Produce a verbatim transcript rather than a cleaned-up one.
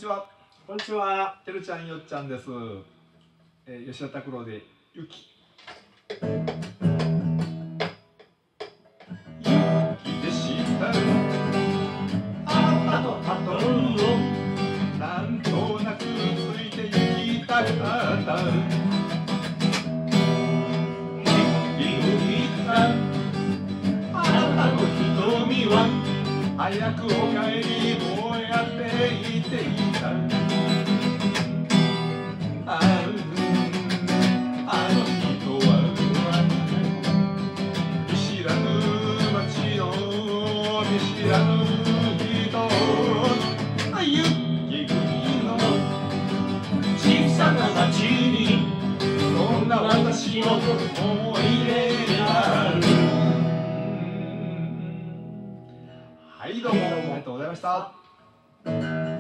ちは。 こんにちは。 てるちゃんよっちゃんです。えー、吉田拓郎で雪。雪でしたあなたのパトロールをなんとなくついて行きたかった雪があなたの瞳は早くお帰りどうやって言っていたああの人は見知らぬ街の見知らぬ人雪国の小さな街にそんな私の思い出がある。はい、どうもありがとうございました。